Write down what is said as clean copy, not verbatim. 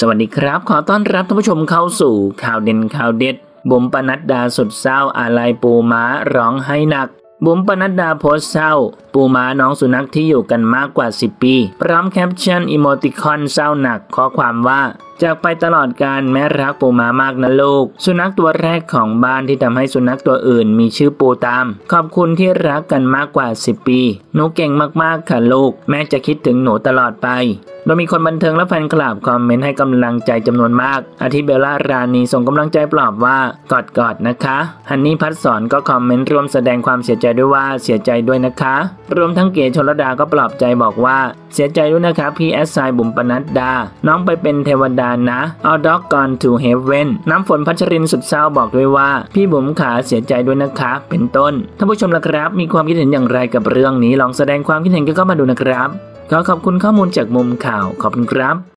สวัสดีครับขอต้อนรับท่านผู้ชมเข้าสู่ข่าวเด่นข่าวเด็ดบุ๋มปนัดดาสุดเศร้าอาลัยปูม้าร้องไห้หนักบุ๋มปนัดดาโพสต์เศร้าปูม้าน้องสุนัขที่อยู่กันมากกว่า10 ปีพร้อมแคปชั่นอีโมติคอนเศร้าหนักข้อความว่าจากไปตลอดกาลแม้รักปูม้ามากนะลูกสุนัขตัวแรกของบ้านที่ทำให้สุนัขตัวอื่นมีชื่อปูตามขอบคุณที่รักกันมากกว่า10 ปีหนูเก่งมากๆค่ะลูกแม่จะคิดถึงหนูตลอดไปโดยมีคนบันเทิงและแฟนคลับคอมเมนต์ให้กำลังใจจำนวนมากอาทิเบลล่ารานีส่งกำลังใจปลอบว่ากอดนะคะฮันนี่พัดสอนก็คอมเมนต์ร่วมแสดงความเสียใจด้วยว่าเสียใจด้วยนะคะรวมทั้งเก๋ชลดาก็ปลอบใจบอกว่าเสียใจด้วยนะคะพี่แอสไซบุ๋มปนัดดาน้องไปเป็นเทวดานะ All Dog Gone to Heaven น้ำฝนพัชรินสุดเศร้าบอกด้วยว่าพี่บุ๋มขาเสียใจด้วยนะคะเป็นต้นท่านผู้ชมล่ะครับมีความคิดเห็นอย่างไรกับเรื่องนี้ลองแสดงความคิดเห็นกันเข้ามาดูนะครับขอขอบคุณข้อมูลจากมุมข่าวขอบคุณครับ